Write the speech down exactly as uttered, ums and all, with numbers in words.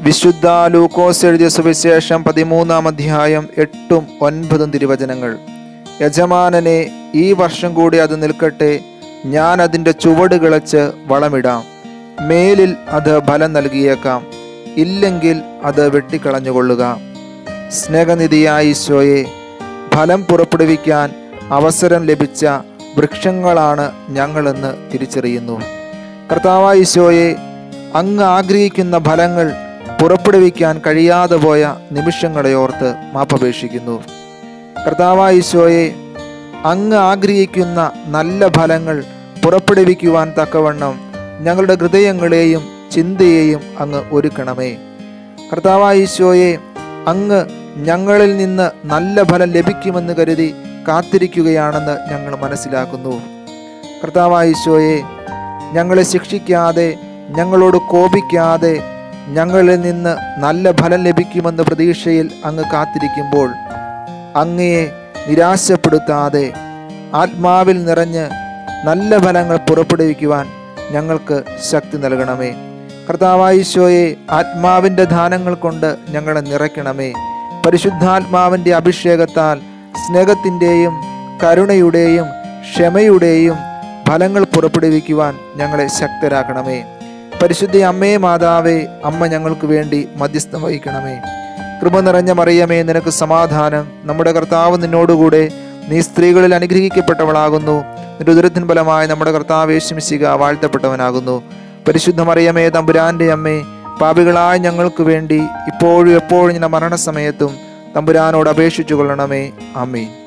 വിശുദ്ധ ലൂക്കോസ് എഴുതിയ സുവിശേഷം പതിമൂന്നാം അധ്യായം എട്ടും ഒൻപതും തിരുവചനങ്ങൾ. യജമാനനെ, ഈ വർഷം കൂടി അത് നിൽക്കട്ടെ, ഞാൻ അതിൻ്റെ ചുവട് കിളച്ച് വളമിടാം. മേലിൽ അത് ഫലം നൽകിയേക്കാം, ഇല്ലെങ്കിൽ അത് വെട്ടിക്കളഞ്ഞുകൊള്ളുക. സ്നേഹനിധിയായ ഈശോയെ, ഫലം പുറപ്പെടുവിക്കാൻ അവസരം ലഭിച്ച വൃക്ഷങ്ങളാണ് ഞങ്ങളെന്ന് തിരിച്ചറിയുന്നു. കർത്താവായ ഈശോയെ, അങ്ങ് ആഗ്രഹിക്കുന്ന ഫലങ്ങൾ പുറപ്പെടുവിക്കാൻ കഴിയാതെ പോയ നിമിഷങ്ങളെ ഓർത്ത് മാപ്പപേക്ഷിക്കുന്നു. കർത്താവായ ഈശോയെ, അങ്ങ് ആഗ്രഹിക്കുന്ന നല്ല ഫലങ്ങൾ പുറപ്പെടുവിക്കുവാൻ തക്കവണ്ണം ഞങ്ങളുടെ ഹൃദയങ്ങളെയും ചിന്തയെയും അങ്ങ് ഒരുക്കണമേ. കർത്താവായ ഈശോയെ, അങ്ങ് ഞങ്ങളിൽ നിന്ന് നല്ല ഫലം ലഭിക്കുമെന്ന് കരുതി കാത്തിരിക്കുകയാണെന്ന് ഞങ്ങൾ മനസ്സിലാക്കുന്നു. കർത്താവായ ഈശോയെ, ഞങ്ങളെ ശിക്ഷിക്കാതെ, ഞങ്ങളോട് കോപിക്കാതെ, ഞങ്ങളിൽ നിന്ന് നല്ല ഫലം ലഭിക്കുമെന്ന പ്രതീക്ഷയിൽ അങ്ങ് കാത്തിരിക്കുമ്പോൾ അങ്ങയെ നിരാശപ്പെടുത്താതെ ആത്മാവിൽ നിറഞ്ഞ് നല്ല ഫലങ്ങൾ പുറപ്പെടുവിക്കുവാൻ ഞങ്ങൾക്ക് ശക്തി നൽകണമേ. കർത്താവായ ഈശോയെ, ആത്മാവിൻ്റെ ദാനങ്ങൾ കൊണ്ട് ഞങ്ങളെ നിറയ്ക്കണമേ. പരിശുദ്ധാത്മാവിൻ്റെ അഭിഷേകത്താൽ സ്നേഹത്തിൻ്റെയും കരുണയുടെയും ക്ഷമയുടെയും ഫലങ്ങൾ പുറപ്പെടുവിക്കുവാൻ ഞങ്ങളെ ശക്തരാക്കണമേ. പരിശുദ്ധ അമ്മേ മാതാവേ, അമ്മ ഞങ്ങൾക്ക് വേണ്ടി മധ്യസ്ഥം വഹിക്കണമേ. കൃപ നിറഞ്ഞ മറിയമേ, നിനക്ക് സമാധാനം. നമ്മുടെ കർത്താവ് നിന്നോടുകൂടെ, നീ സ്ത്രീകളിൽ അനുഗ്രഹിക്കപ്പെട്ടവളാകുന്നു. നിന്റെ ഉദരത്തിൻ ഫലമായി നമ്മുടെ കർത്താവ് യേശു മിശിഹ വാഴ്ത്തപ്പെട്ടവനാകുന്നു. പരിശുദ്ധ മറിയമേ, തമ്പുരാൻ്റെ അമ്മേ, പാപികളായ ഞങ്ങൾക്ക് വേണ്ടി ഇപ്പോഴും എപ്പോഴും ഞങ്ങളുടെ മരണസമയത്തും തമ്പുരാനോട് അപേക്ഷിച്ചു കൊള്ളണമേ. ആമേൻ.